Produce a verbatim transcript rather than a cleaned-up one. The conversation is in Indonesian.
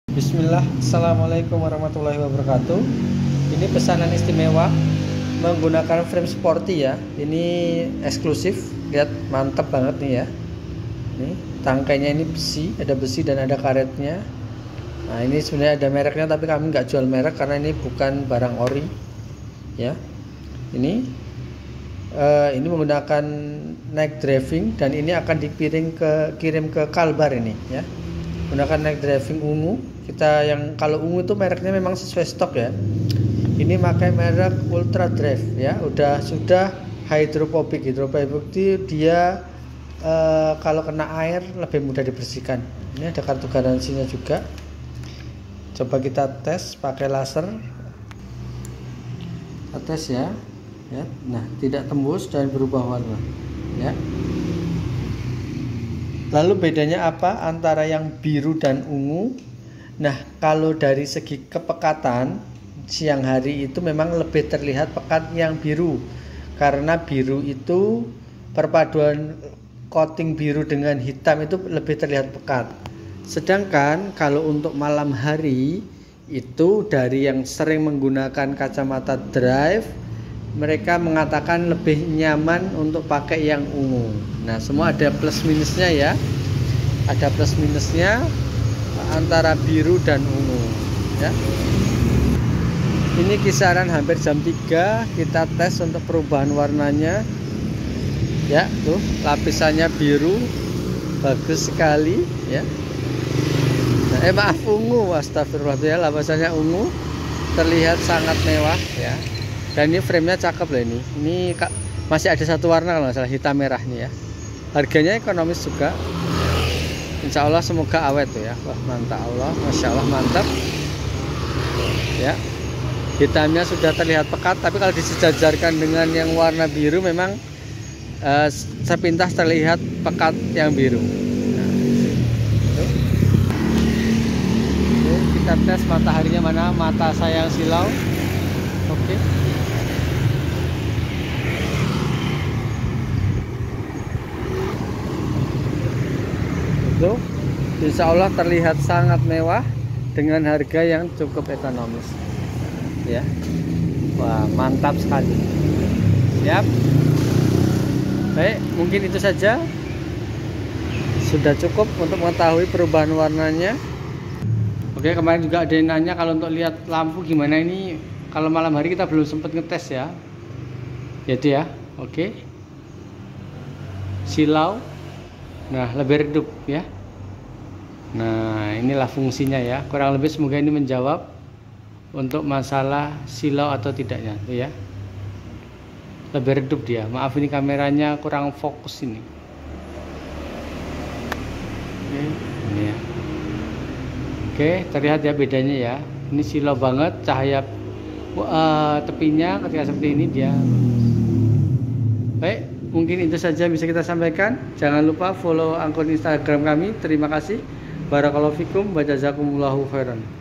Bismillah, Assalamualaikum warahmatullahi wabarakatuh. Ini pesanan istimewa menggunakan frame sporty ya. Ini eksklusif, lihat mantap banget nih ya. Nih tangkainya ini besi, ada besi dan ada karetnya. Nah ini sebenarnya ada mereknya tapi kami nggak jual merek karena ini bukan barang ori ya. Ini uh, ini menggunakan night driving dan ini akan dipiring ke kirim ke Kalbar ini ya. Menggunakan night driving ungu. Kita yang kalau ungu itu mereknya memang sesuai stok ya. Ini pakai merek Ultra Drive ya. Udah sudah hydrophobic. Hydrophobic itu dia e, kalau kena air lebih mudah dibersihkan. Ini ada kartu garansinya juga. Coba kita tes pakai laser. Kita tes ya. Ya. Nah, tidak tembus dan berubah warna ya. Lalu bedanya apa antara yang biru dan ungu? Nah, kalau dari segi kepekatan, siang hari itu memang lebih terlihat pekat yang biru. Karena biru itu perpaduan coating biru dengan hitam itu lebih terlihat pekat. Sedangkan kalau untuk malam hari itu dari yang sering menggunakan kacamata drive, mereka mengatakan lebih nyaman untuk pakai yang ungu. Nah, semua ada plus minusnya ya. Ada plus minusnya antara biru dan ungu ya. Ini kisaran hampir jam tiga kita tes untuk perubahan warnanya. Ya, tuh lapisannya biru. Bagus sekali ya. Nah, eh maaf ungu, astagfirullah ya, lapisannya ungu. Terlihat sangat mewah ya. Dan ini framenya cakep loh ini. Ini masih ada satu warna kalau nggak salah, hitam merah nih ya. Harganya ekonomis juga. Insya Allah semoga awet tuh ya. Wah mantap Allah, Masya Allah mantap ya. Hitamnya sudah terlihat pekat, tapi kalau disejajarkan dengan yang warna biru memang eh, sepintas terlihat pekat yang biru. Nah, Oke, kita tes mataharinya mana, mata saya yang silau. Oke. Tuh, insya Allah terlihat sangat mewah dengan harga yang cukup ekonomis ya. Wah mantap sekali. Siap. Baik, mungkin itu saja, sudah cukup untuk mengetahui perubahan warnanya. Oke, kemarin juga ada yang nanya kalau untuk lihat lampu gimana. Ini kalau malam hari kita belum sempat ngetes ya. Jadi ya, oke. Silau. Nah, lebih redup ya. Nah, inilah fungsinya ya. Kurang lebih semoga ini menjawab untuk masalah silau atau tidaknya tuh ya. Lebih redup dia. Maaf ini kameranya kurang fokus ini. Oke, ini ya. Oke, terlihat ya bedanya ya. Ini silau banget, cahaya uh, tepinya ketika seperti ini dia. Baik, mungkin itu saja bisa kita sampaikan. Jangan lupa follow akun Instagram kami. Terima kasih. Barakallahu fikum wa jazakumullahu khairan.